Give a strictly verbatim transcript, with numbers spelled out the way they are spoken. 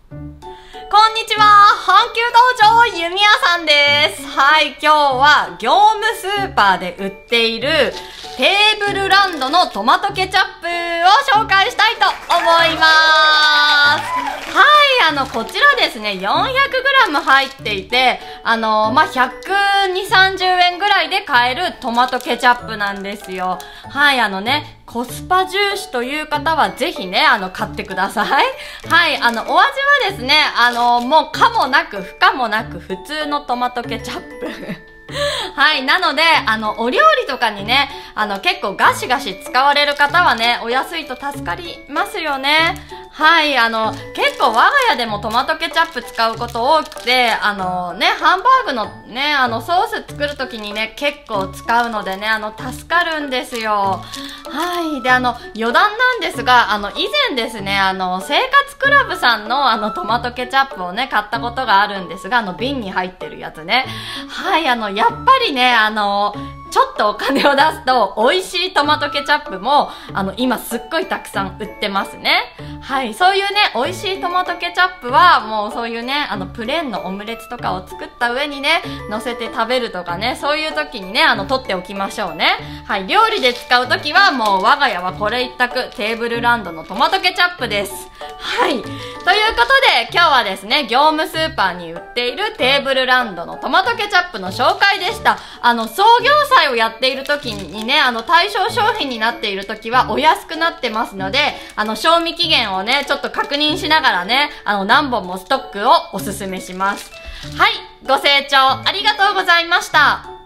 こんにちは、阪急道場弓矢さんです。はい、今日は業務スーパーで売っているテーブルランドのトマトケチャップを紹介したいと思います。はい、あの、こちらですね、よんひゃくグラム 入っていて、あの、まあ、ひゃくにじゅう、さんじゅうえんぐらいで買えるトマトケチャップなんですよ。はい、あのね、コスパ重視という方はぜひね、あの、買ってください。はい、あの、お味はですね、あの、もう可もなく不可もなく普通のトマトケチャップ。はい。なので、あの、お料理とかにね、あの、結構ガシガシ使われる方はね、お安いと助かりますよね。はい。あの、結構我が家でもトマトケチャップ使うこと多くて、あのね、ハンバーグのね、あの、ソース作るときにね、結構使うのでね、あの、助かるんですよ。はい。で、あの、余談なんですが、あの、以前ですね、あの、生活クラブさんのあの、トマトケチャップをね、買ったことがあるんですが、あの、瓶に入ってるやつね。はい。あの、やっぱりね、あの、ちょっとお金を出すと美味しいトマトケチャップもあの今すっごいたくさん売ってますね。はい、そういうね美味しいトマトケチャップはもうそういうねあのプレーンのオムレツとかを作った上にね乗せて食べるとかね、そういう時にねあの取っておきましょうね。はい、料理で使う時はもう我が家はこれ一択、テーブルランドのトマトケチャップです。はい、ということで今日はですね業務スーパーに売っているテーブルランドのトマトケチャップの紹介でした。あの創業祭をやっている時にね、あの対象商品になっている時はお安くなってますので、あの賞味期限をねちょっと確認しながらね、あの何本もストックをおすすめします。はい、ご清聴ありがとうございました。